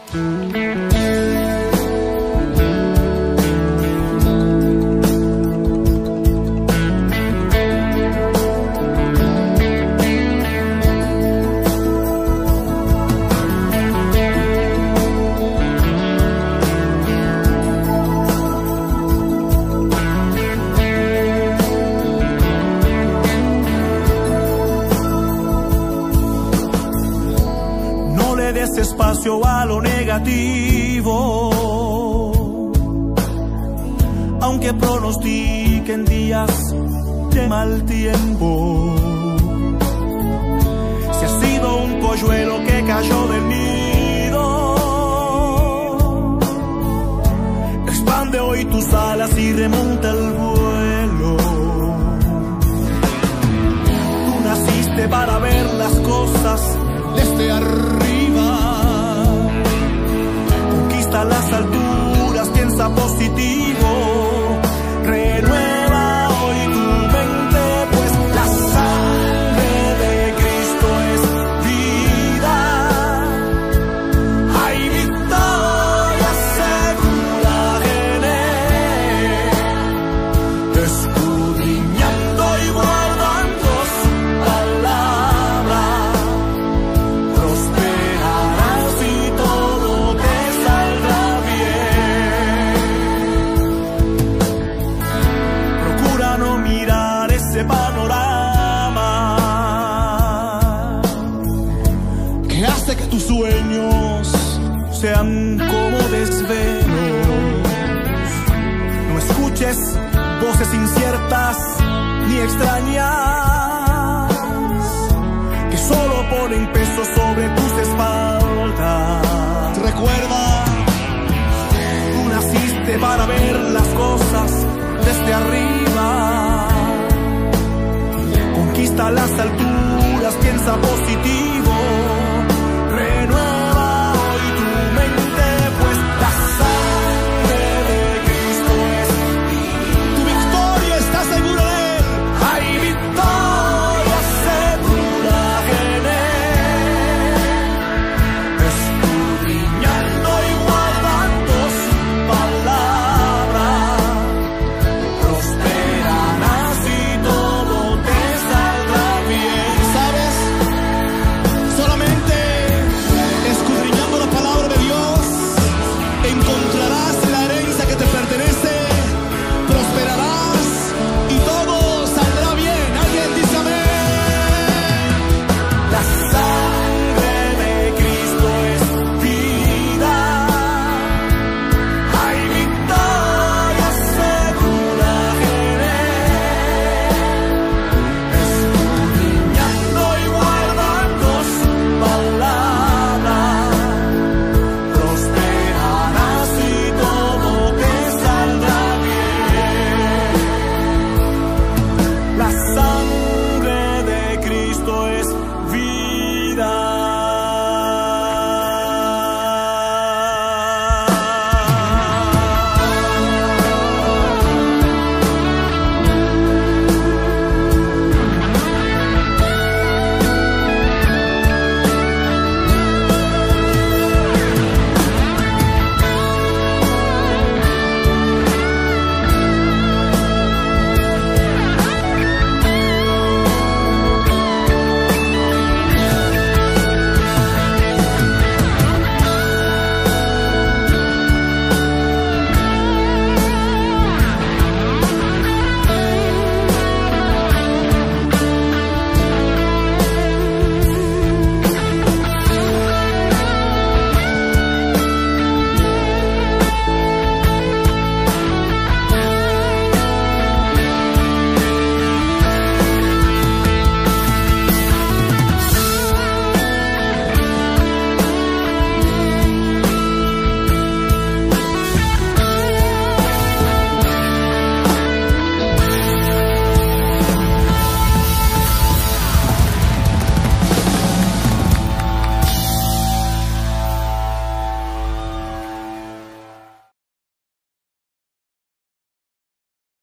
Espacio a lo negativo, aunque pronostiquen días de mal tiempo. Si has sido un polluelo que cayó del nido, expande hoy tus alas y remonta el vuelo. Tú naciste para ver las cosas desde arriba. Conquista las alturas, piensa positivo. Renueva hoy tu mente, pues la sangre de Cristo es vida. Hay victoria segura en Él, escudriñando y guardando su palabra. Prosperarás y todo te saldrá bien. Procura no mirar ese panorama que hace que tus sueños sean como desvelos. No escuches voces inciertas ni extrañas que solo ponen peso sobre tus espaldas. Recuerda, tú naciste para ver las cosas desde arriba. Conquista las alturas, piensa positivo.